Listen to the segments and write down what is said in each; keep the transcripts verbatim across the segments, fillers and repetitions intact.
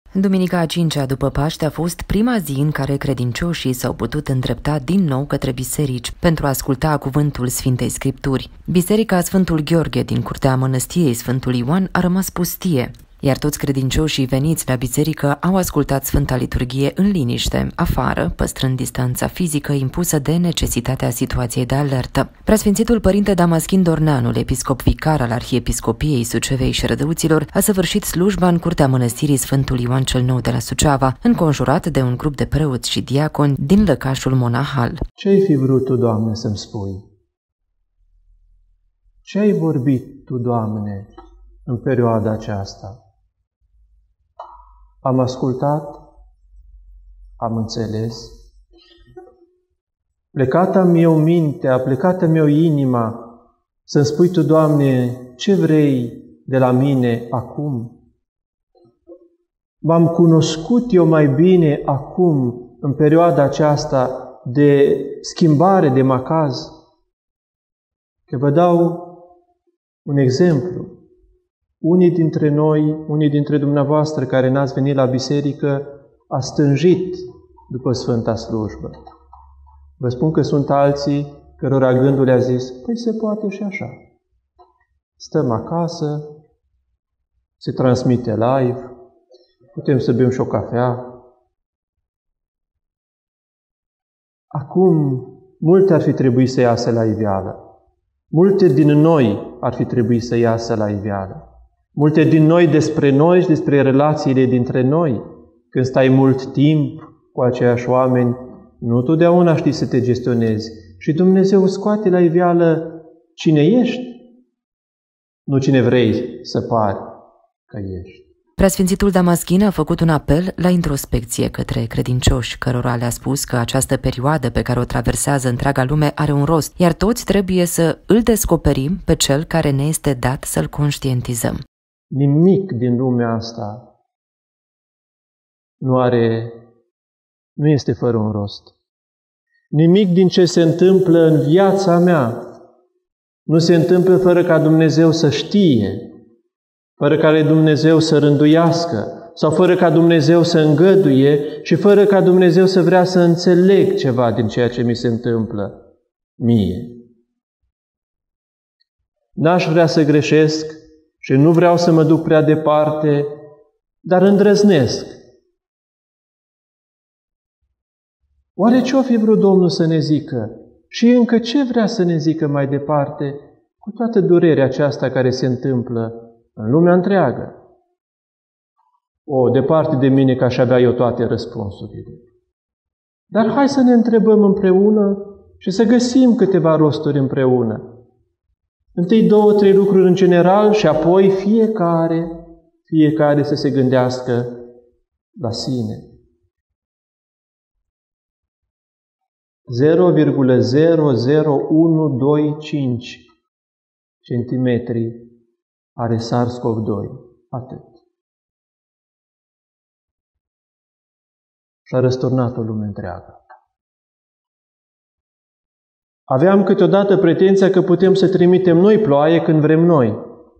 Duminica a cincea după Paște a fost prima zi în care credincioșii s-au putut îndrepta din nou către biserici pentru a asculta cuvântul Sfintei Scripturi. Biserica Sfântul Gheorghe din curtea mănăstirii Sfântul Ioan a rămas pustie, iar toți credincioșii veniți la biserică au ascultat Sfânta Liturghie în liniște, afară, păstrând distanța fizică impusă de necesitatea situației de alertă. Preasfințitul Părinte Damaschin Dorneanul, episcop vicar al Arhiepiscopiei Sucevei și Rădăuților, a săvârșit slujba în curtea mănăstirii Sfântul Ioan cel Nou de la Suceava, înconjurat de un grup de preoți și diaconi din lăcașul monahal. Ce-ai fi vrut Tu, Doamne, să-mi spui? Ce-ai vorbit Tu, Doamne, în perioada aceasta? Am ascultat, am înțeles. Plecată-mi eu mintea, plecată-mi eu inima, să-mi spui Tu, Doamne, ce vrei de la mine acum? M-am cunoscut eu mai bine acum, în perioada aceasta de schimbare, de macaz? Că vă dau un exemplu. Unii dintre noi, unii dintre dumneavoastră care n-ați venit la biserică, a stânjit după Sfânta Slujbă. Vă spun că sunt alții cărora gândul le-a zis, păi se poate și așa. Stăm acasă, se transmite live, putem să bem și o cafea. Acum, multe ar fi trebuit să iasă la iveală. Multe din noi ar fi trebuit să iasă la iveală. Multe din noi despre noi și despre relațiile dintre noi. Când stai mult timp cu aceiași oameni, nu totdeauna știi să te gestionezi. Și Dumnezeu scoate la iveală cine ești, nu cine vrei să pari că ești. Preasfințitul Damaschin a făcut un apel la introspecție către credincioși, cărora le-a spus că această perioadă pe care o traversează întreaga lume are un rost, iar toți trebuie să îl descoperim pe cel care ne este dat să-l conștientizăm. Nimic din lumea asta nu are, nu este fără un rost. Nimic din ce se întâmplă în viața mea nu se întâmplă fără ca Dumnezeu să știe, fără ca Dumnezeu să rânduiască, sau fără ca Dumnezeu să îngăduie și fără ca Dumnezeu să vrea să înțeleg ceva din ceea ce mi se întâmplă mie. N-aș vrea să greșesc și nu vreau să mă duc prea departe, dar îndrăznesc. Oare ce-o fi vrut Domnul să ne zică? Și încă ce vrea să ne zică mai departe cu toată durerea aceasta care se întâmplă în lumea întreagă? O, departe de mine că aș avea eu toate răspunsurile. Dar hai să ne întrebăm împreună și să găsim câteva rosturi împreună. Întâi două, trei lucruri în general și apoi fiecare, fiecare să se gândească la sine. zero virgulă zero zero unu doi cinci centimetri are SARS-CoV doi. Atât. Și a răsturnat o lume întreagă. Aveam câteodată pretenția că putem să trimitem noi ploaie când vrem noi.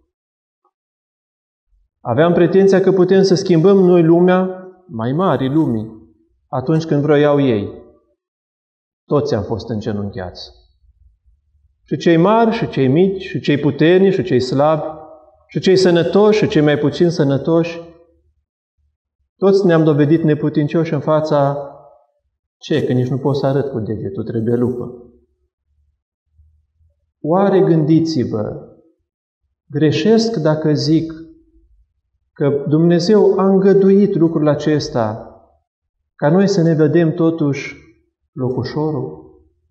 Aveam pretenția că putem să schimbăm noi lumea, mai mari lumii, atunci când vroiau ei. Toți am fost îngenunchiați. Și cei mari, și cei mici, și cei puternici, și cei slabi, și cei sănătoși, și cei mai puțin sănătoși. Toți ne-am dovedit neputincioși în fața ce? Că nici nu pot să arăt cu degetul, trebuie lupă. Oare gândiți-vă, greșesc dacă zic că Dumnezeu a îngăduit lucrul acesta ca noi să ne vedem totuși locușorul?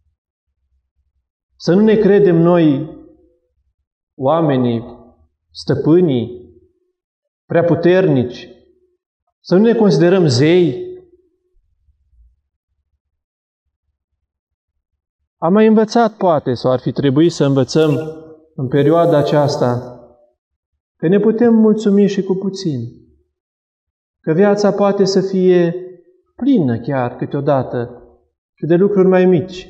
Să nu ne credem noi, oamenii, stăpânii, prea puternici, să nu ne considerăm zei. Am mai învățat, poate, sau ar fi trebuit să învățăm în perioada aceasta, că ne putem mulțumi și cu puțin, că viața poate să fie plină chiar câteodată și de lucruri mai mici.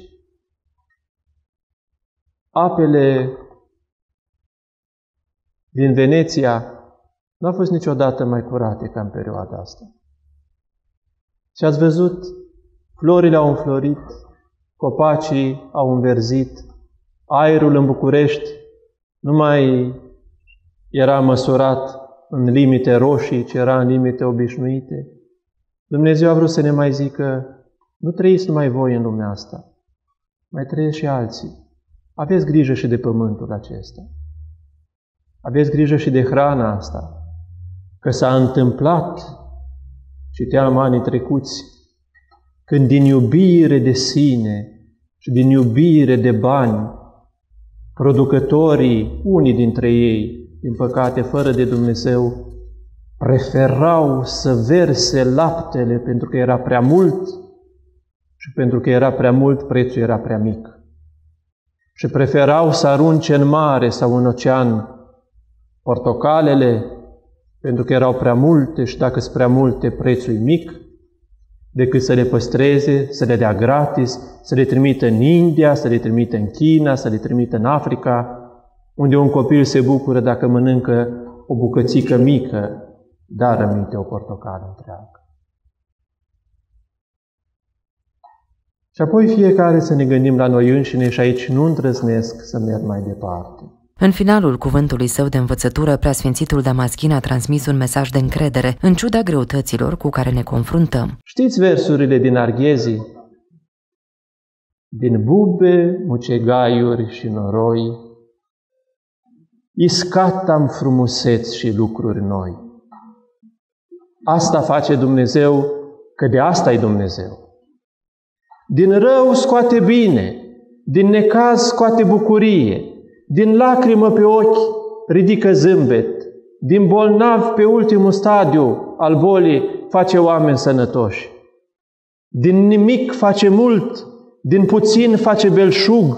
Apele din Veneția nu au fost niciodată mai curate ca în perioada asta. Și ați văzut, florile au înflorit, copacii au înverzit, aerul în București nu mai era măsurat în limite roșii, ci era în limite obișnuite. Dumnezeu a vrut să ne mai zică, nu trăiți numai voi în lumea asta, mai trăiesc și alții. Aveți grijă și de pământul acesta. Aveți grijă și de hrana asta, că s-a întâmplat, citeam anii trecuți, când din iubire de sine și din iubire de bani, producătorii, unii dintre ei, din păcate, fără de Dumnezeu, preferau să verse laptele pentru că era prea mult și pentru că era prea mult, prețul era prea mic. Și preferau să arunce în mare sau în ocean portocalele pentru că erau prea multe și dacă sunt prea multe, prețul e mic, decât să le păstreze, să le dea gratis, să le trimită în India, să le trimită în China, să le trimită în Africa, unde un copil se bucură dacă mănâncă o bucățică mică, dar rămite o portocală întreagă. Și apoi fiecare să ne gândim la noi înșine și aici nu îndrăznesc să merg mai departe. În finalul cuvântului său de învățătură, preasfințitul Damaschin a transmis un mesaj de încredere, în ciuda greutăților cu care ne confruntăm. Știți versurile din Arghezi? Din bube, mucegaiuri și noroi, iscat-am frumuseți și lucruri noi. Asta face Dumnezeu, că de asta e Dumnezeu. Din rău scoate bine, din necaz scoate bucurie, din lacrimă pe ochi ridică zâmbet, din bolnav pe ultimul stadiu al bolii face oameni sănătoși. Din nimic face mult, din puțin face belșug.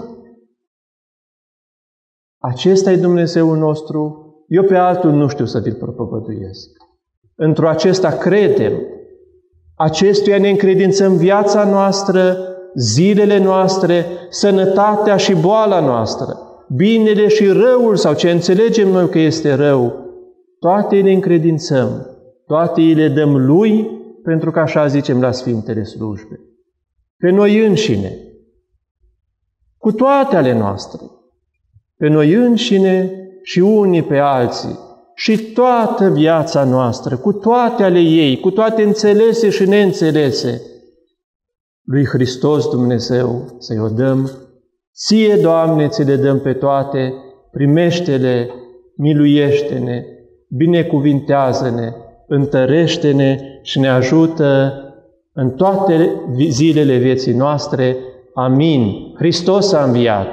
Acesta e Dumnezeul nostru, eu pe altul nu știu să vi-l propovăduiesc. Într-o acesta credem, acestuia ne încredințăm viața noastră, zilele noastre, sănătatea și boala noastră, binele și răul, sau ce înțelegem noi că este rău, toate le încredințăm, toate îi le dăm Lui, pentru că așa zicem la Sfintele Slujbe. Pe noi înșine, cu toate ale noastre, pe noi înșine și unii pe alții, și toată viața noastră, cu toate ale ei, cu toate înțelese și neînțelese, lui Hristos Dumnezeu să-i o dăm. Ție, Doamne, ți le dăm pe toate, primește-le, miluiește-ne, binecuvintează-ne, întărește-ne și ne ajută în toate zilele vieții noastre. Amin. Hristos a înviat!